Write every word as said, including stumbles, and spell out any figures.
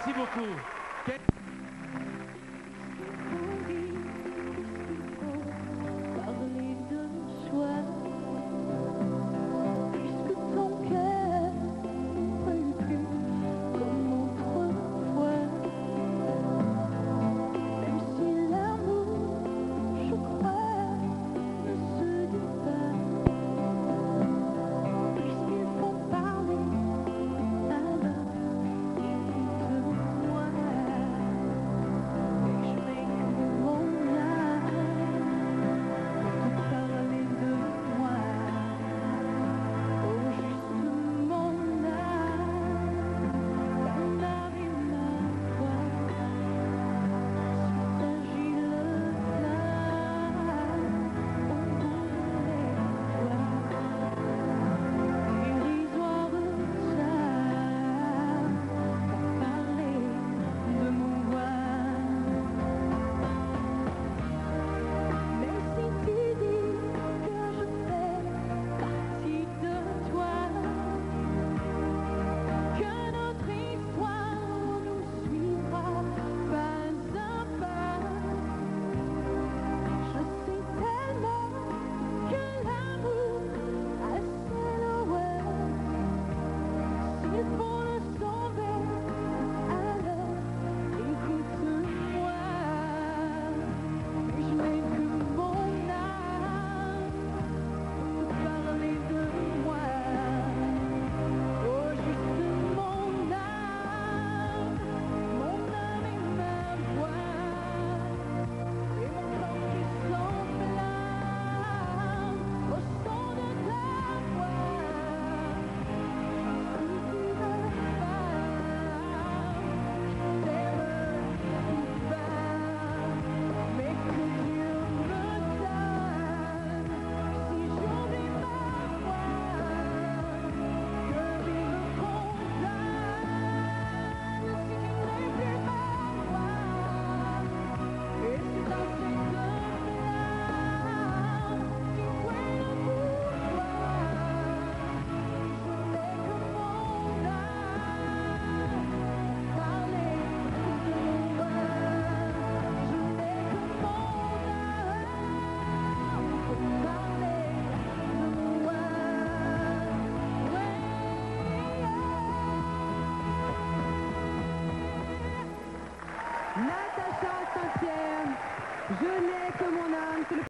Merci beaucoup. Quel... Parler de soi, puisque ton cœur ne brûle plus comme autrefois. Même si l'amour, je crois, ne se dit pas, puisqu'il faut parler, alors écoute-moi. Et je m'écoute mon âme. Parler de moi, oh juste mon âme, mon âme et ma voix, sur fragile flamme, au bout des doigts, dérisoire charme, pour parler de mon moi. Même si tu dis que je fais partie de toi, que notre histoire nous suivra pas à pas, je sais tellement que l'amour a ses lois. S'il faut le sauver, alors écoute-moi. Je n'ai que mon âme pour parler de moi. Oh, juste mon âme, mon âme et ma voix, et mon corps qui s'enflamme au son de ta voix. Si tu veux pas, je t'aime ou pas, mais que Dieu me donne, si j'oublie ma voix, que Dieu me condamne, si tu n'es plus ma voix, et si dans cette flamme qui brûle pour toi, je n'ai que mon âme, parler de moi, je n'ai que mon âme pour parler de moi. Natacha Saint-Pierre, je n'ai que mon âme.